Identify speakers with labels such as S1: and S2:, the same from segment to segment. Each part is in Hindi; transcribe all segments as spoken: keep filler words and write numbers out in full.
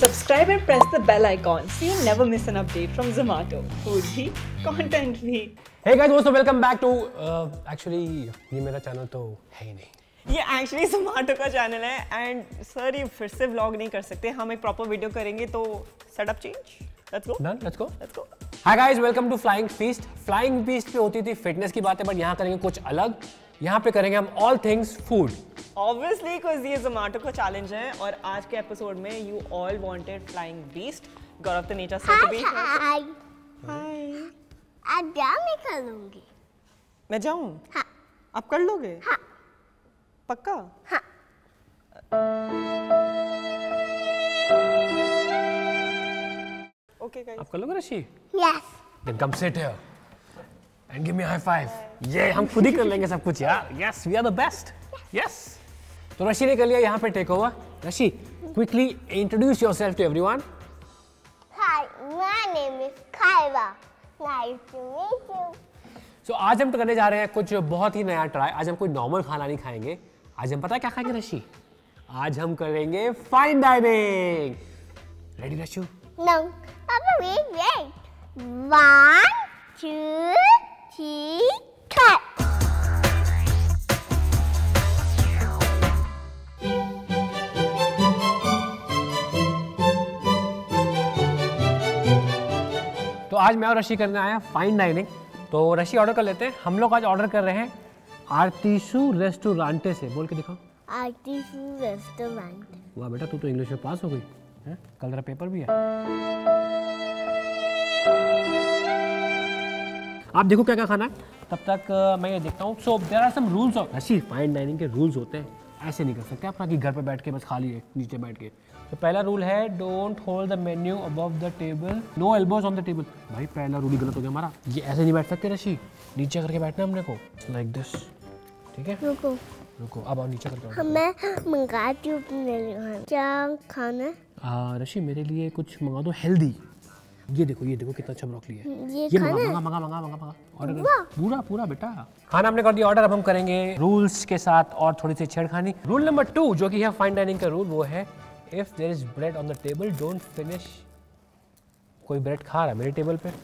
S1: Subscribe and press the bell icon so you never miss an update from Zomato. Food bhi, content bhi.
S2: Hey guys, दोस्तों welcome back to uh, actually ये मेरा चैनल तो है ही नहीं।
S3: ये एक्चुअली Zomato का चैनल है एंड सर ये फिर से व्लॉग नहीं कर सकते, हम एक प्रॉपर वीडियो करेंगे तो setup change. Let's go
S2: done, let's go
S3: let's go.
S2: Hi guys, welcome to flying feast. Flying feast पे होती थी फिटनेस की बातें, बट यहाँ करेंगे कुछ अलग। यहाँ पे करेंगे हम all things food.
S3: Obviously because ये Zomato का चैलेंज है और आज के एपिसोड में you all wanted flying beast. Gaurav Taneja sir to be
S4: hi
S3: hi.
S4: अब क्या मैं कर लूंगी?
S3: मैं जाऊं?
S4: हाँ।
S3: आप कर लोगे?
S4: हाँ।
S3: पक्का?
S4: हाँ।
S3: Okay guys.
S2: आप कर लोगे Rashi?
S4: Yes.
S2: Then come sit here and give me a high five. ये हम खुद ही कर लेंगे सब कुछ यार। Yes, we are the best. Yes. तो रशी ने कर लिया यहाँ पे take over. Rashi, quickly introduce yourself to everyone.
S4: Hi, my name is Kyra. Nice to meet you.
S2: So आज हम तो करने जा रहे हैं कुछ बहुत ही नया ट्राई। आज हम कोई नॉर्मल खाना नहीं खाएंगे। आज हम पता है क्या खाएंगे रशी? आज हम करेंगे fine dining. Ready Rashu?
S4: No, Papa, wait, wait. One, two, three, cut.
S2: तो आज मैं और रशी करने आया फाइन डाइनिंग। तो रशी ऑर्डर कर लेते हैं। हम लोग आज ऑर्डर कर रहे हैं आर्टिशु रेस्टोरेंटे से। बोल के दिखाओ।
S4: Artificial restaurant.
S2: वाह बेटा, तू तो इंग्लिश में पास हो गई है। कल तेरा पेपर भी है। आप देखो क्या क्या खाना है, तब तक uh, मैं ये देखता हूँ। So there are some rules of Rashi. Fine dining के रूल्स होते हैं, ऐसे नहीं कर सकते आप कि घर पे बैठ के बस खा लिए नीचे बैठ के। तो पहला रूल है don't hold the menu above the table, no elbows on the table. भाई पहला रूल ही गलत हो गया हमारा। ये ऐसे नहीं बैठ सकते रशी, नीचे करके बैठना हमने को, लाइक दिस। ठीक है,
S4: रुको,
S2: रुको अब आओ नीचे करके।
S4: मैं मंगाती हूँ अपने लिए क्या खाना?
S2: आ, रशी मेरे लिए कुछ मंगा दो हेल्दी। ये देखो, ये देखो कितना अच्छा ब्रोकली है।
S4: ये
S2: ये
S4: खाना
S2: मंगा
S4: है?
S2: मंगा मंगा मंगा मंगा मंगा ऑर्डर कर पूरा पूरा बेटा। खाना हमने कर दिया ऑर्डर। अब हम करेंगे रूल्स के साथ और थोड़ी सी छेड़खानी। रूल नंबर टू जो कि है फाइन डाइनिंग का रूल, वो है if there is bread on the table don't finish. कोई ब्रेड खा रहा है मेरे टेबल पे।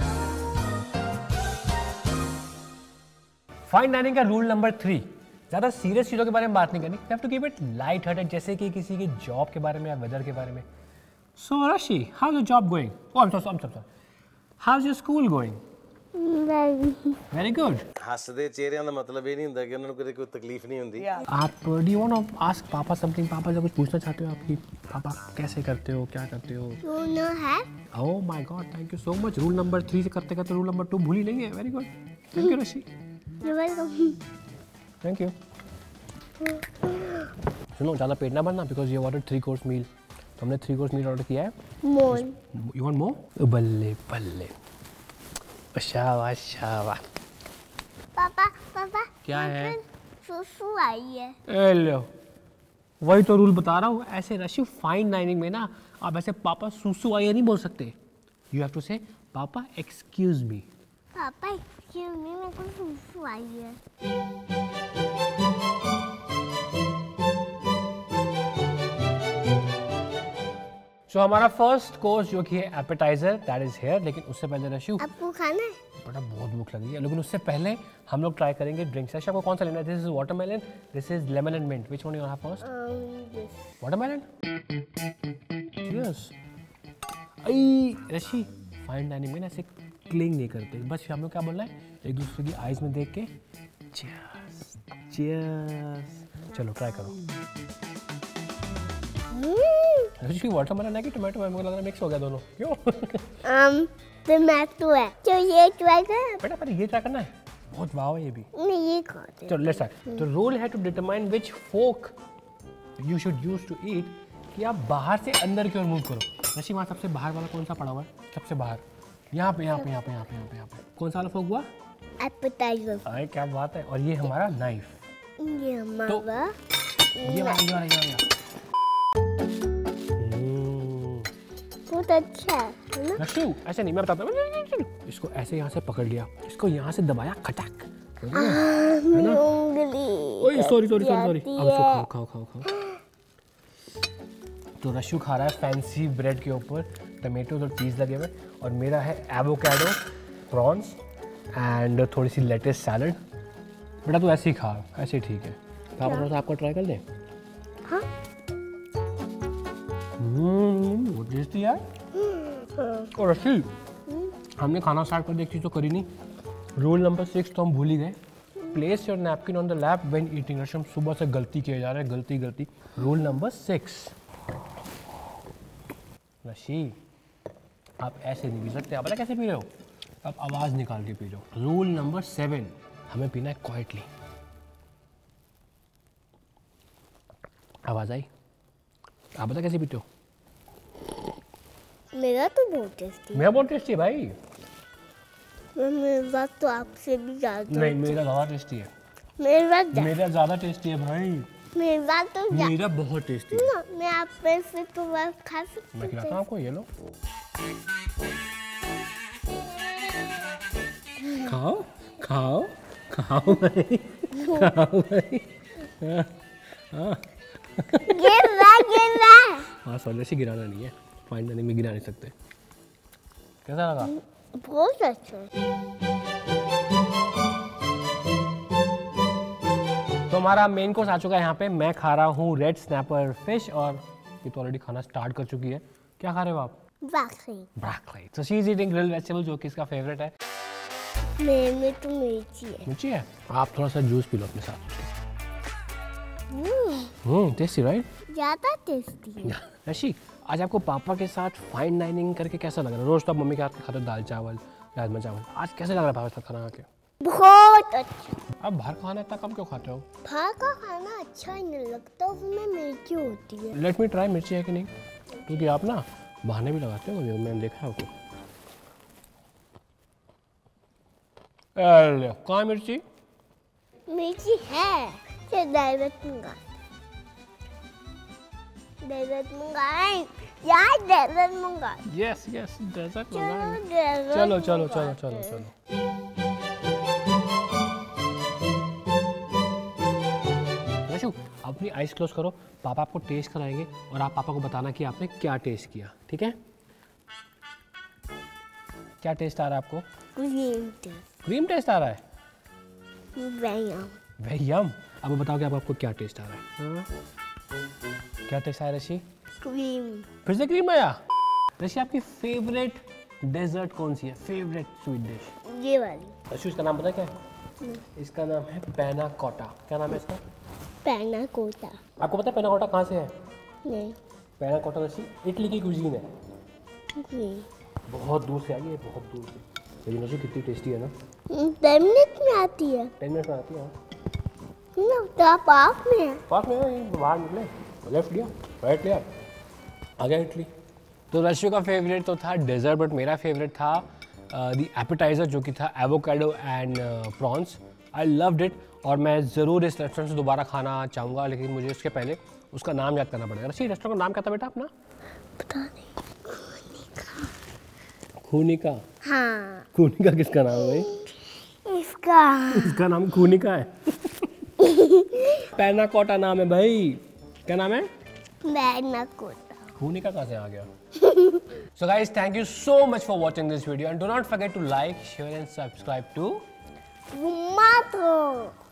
S2: फाइन डाइनिंग का रूल नंबर थ्री, ज्यादा सीरियस चीजों के बारे में बात नहीं करनी। You have to keep it light hearted, जैसे कि किसी की जॉब के बारे में या वेदर के बारे में। So Rashi, how's your job going? Oh, I'm so sorry, I'm so sorry. How's your school going?
S4: Very.
S2: Very good.
S5: ਹੱਸਦੇ ਚਿਹਰਿਆਂ ਦਾ ਮਤਲਬ ਇਹ ਨਹੀਂ ਹੁੰਦਾ ਕਿ ਉਹਨਾਂ ਨੂੰ ਕਦੇ ਕੋਈ ਤਕਲੀफ नहीं ਹੁੰਦੀ।
S2: आप do you want to ask पापा something? पापा से कुछ पूछना चाहते हो आपकी? पापा कैसे करते हो, क्या करते हो?
S4: You know have?
S2: Oh my God, thank you so much. Rule number three से करते करते rule number two भूल ही नहीं है। Very good. Thank you Rashi.
S4: You're welcome.
S2: Thank you. सुनो, ज़्यादा पेट ना भरना because you ordered three course meal. तो हमने थ्री कोर्स मील ऑर्डर किया है।
S4: More.
S2: You want more? बल्ले बल्ले। शाबाश शाबाश।
S4: पापा, पापा।
S2: क्या है?
S4: सुसु आई है।
S2: ए लो, वही तो रूल बता रहा हूँ। ऐसे रशी फाइन डाइनिंग में ना आप ऐसे पापा सुसु आई नहीं बोल सकते। यू हैव टू से पापा एक्सक्यूज मी।
S4: पापा एक्सक्यूज मी, मेरे को सुसु आई है।
S2: सो so, हमारा फर्स्ट कोर्स जो कि है एपेटाइजर दैट इज हियर। लेकिन उससे पहले रशु,
S4: आपको खाना है?
S2: बड़ा बहुत भूख लगी है, लेकिन उससे पहले हम लोग ट्राई करेंगे ड्रिंक्स। रशु आपको कौन सा लेना है? This is watermelon, this is lemon and mint. Which one you have first? Watermelon. Cheers. I Rashi, fine dining में ना ऐसे क्लिंग नहीं करते, बस हम लोग क्या बोलना है एक दूसरे की आईज में देख के चीयर्स चीयर्स। चलो ट्राई करो। रशी वाटरमेलन है कि टोमेटो है? मुझे लग रहा है मिक्स हो गया दोनों। क्यों?
S4: um, टोमेटो है। तो ये ट्राई करें?
S2: बेटा पहले ये ट्राई करना है, बहुत वाव है ये भी।
S4: नहीं, ये खाते हैं।
S2: चलो लेट्स स्टार्ट। तो रूल है to determine which fork you should use to eat, कि आप बाहर से अंदर की ओर मूव करो। रशी वहाँ सबसे बाहर वाला कौन सा पड़ा हुआ है? सबसे बाहर यहाँ पे यहाँ पे यहाँ पे यहाँ पे यहाँ पे यहाँ पे कौन सा वाला फोक हुआ?
S4: एपेटाइजर।
S2: अरे क्या बात है। और ये हमारा नाइफ।
S4: ये हमारा
S2: तो ये वाला ये वाला ये वाला
S4: बहुत अच्छा है ना?
S2: रशु ऐसे नहीं, मैं बताता हूँ। इसको ऐसे यहाँ से पकड़ लिया, इसको यहाँ से दबाया, खटक।
S4: उंगली।
S2: ओए सॉरी सॉरी सॉरी सॉरी। अब इसको खाओ खाओ खाओ खाओ। तो रशु खा रहा है फैंसी ब्रेड के ऊपर टमेटो और चीज़ लगे हुए, और मेरा है एवोकाडो, प्रॉन्स एंड थोड़ी सी लेटेस्ट सैलड। बेटा तू ऐसे ही खा, ऐसे ही ठीक है। पापा थोड़ा सा आपको ट्राई कर दें?
S4: हाँ।
S2: हम्म, बहुत टेस्टी यार। और रशी, हमने खाना स्टार्ट कर दिया, एक चीज़ तो करी नहीं। रूल नंबर सिक्स तो हम भूल ही गए। Place your napkin on the lap when eating. Rashi, हम सुबह से गलती किए जा रहे हैं, गलती गलती। रूल नंबर सिक्स, रशी आप ऐसे नहीं पी सकते। आप पता कैसे पी रहे हो? आप आवाज़ निकाल के पी लो। रूल नंबर सेवन, हमें पीना है क्वाइटली। आवाज़ आई? आप पता कैसे पीते हो?
S4: मेरा तो बहुत टेस्टी है।
S2: मेरा बहुत टेस्टी है भाई।
S4: मेरे बात तो आपसे भी ज़्यादा।
S2: नहीं, मेरा ज़्यादा टेस्टी है।
S4: मेरे बात
S2: मेरा ज़्यादा टेस्टी है भाई।
S4: मेरी बात तो जा-
S2: मेरा बहुत टेस्टी है।
S4: ना, मैं आप पे से तो बात खा सकती
S2: मैं खिलाता हूँ आपको, ये लो। खाओ खाओ खाओ भाई, खाओ भाई।
S4: गिर रहा गिर रहा।
S2: हाँ, सॉरी से गिराना नहीं है, फाइन डाइनिंग में गिरा नहीं सकते। कैसा लगा?
S4: बहुत अच्छा।
S2: तो हमारा मेन कोर्स आ चुका है यहाँ पे। मैं खा रहा हूँ रेड स्नैपर फिश, और ये तो ऑलरेडी खाना स्टार्ट कर चुकी है। क्या खा रहे हो आप?
S4: बाकी
S2: ब्रोकली। तो she is eating grilled vegetable, जो कि इसका फेवरेट है।
S4: मेरे में तो मिर्ची है।
S2: मिर्ची है? आप थोड़ा सा जूस पी लो अपने साथ। Hmm, tasty right?
S4: ज़्यादा टेस्टी है।
S2: रशी, आज आपको पापा के साथ फाइन डाइनिंग करके कैसा लग रहा है? रोज तो आप मम्मी के हाथ के खाते हो दाल चावल, राजमा चावल। आज कैसे लग रहा है पापा के साथ खाना खा के?
S4: बहुत अच्छा।
S2: आप बाहर खाना इतना कम क्यों खाते हो?
S4: बाहर का खाना अच्छा ही नहीं लगता, उसमें मिर्ची होती है।
S2: लेट मी ट्राई, मिर्ची है कि नहीं, क्योंकि आप ना बहाने भी लगाते हो मुझे, मैंने देखा है आपको। अरे कहाँ है मिर्ची?
S4: मिर्ची है। चल डेजर्ट मंगा डेजर्ट मंगाए यार, डेजर्ट मंगा।
S2: यस यस, डेजर्ट
S4: चलो
S2: मंगाएंगे।
S4: डेजर्ट
S2: चलो चलो चलो
S4: मंगाते
S2: चलो
S4: हैं।
S2: चलो। रशु, अपनी आइज क्लोज करो, पापा आपको टेस्ट कराएंगे और आप पापा को बताना कि आपने क्या टेस्ट किया, ठीक है? क्या टेस्ट आ रहा है आपको?
S4: Cream taste.
S2: क्रीम टेस्ट आ रहा है?
S4: व्यायाम।
S2: Very yum. अब बताओ कि अब आपको क्या टेस्ट आ रहा है? हाँ? क्या टेस्ट आया रशी?
S4: क्रीम।
S2: फिर से क्रीम आया? रशी, आपकी फेवरेट डेजर्ट कौन सी है? Favourite sweet dish?
S4: ये वाली।
S2: रशी, इसका नाम पता क्या है? इसका नाम है पैना कोटा। क्या नाम है इसका?
S4: पैना कोटा।
S2: आपको पता है पैना कोटा कहाँ से है?
S4: नहीं।
S2: पैना कोटा रशी इटली की कुजीन है।
S4: नहीं।
S2: बहुत दूर से आई है, बहुत दूर से। लेकिन रशी कितनी टेस्टी है ना।
S4: टेन मिनट में आती है
S2: टेन मिनट में आती है।
S4: ना, तो आप आप में है।
S2: पास में है, ये बाहर निकले, लेफ्ट लिया, राइट लिया, आ गया इटली। तो रशियो का फेवरेट तो था डेजर्ट, बट मेरा फेवरेट था द एपेटाइजर, जो कि था avocado and prawns. I loved it, और मैं ज़रूर इस रेस्टोरेंट से दोबारा खाना चाहूँगा, लेकिन मुझे उसके पहले उसका नाम याद करना पड़ेगा। रशी, रेस्टोरेंट का नाम क्या था बेटा अपना?
S4: पता नहीं।
S2: खूनिका।
S4: हाँ।
S2: खूनिका किसका नाम है भाई?
S4: इसका
S2: इसका नाम खूनिका है। पैना कोटा नाम है भाई। क्या नाम है?
S4: पैना कोटा।
S2: खूनिका कहाँ से आ गया? So guys, thank you so much for watching this video, and do not forget to like, share and subscribe to
S4: Tomato.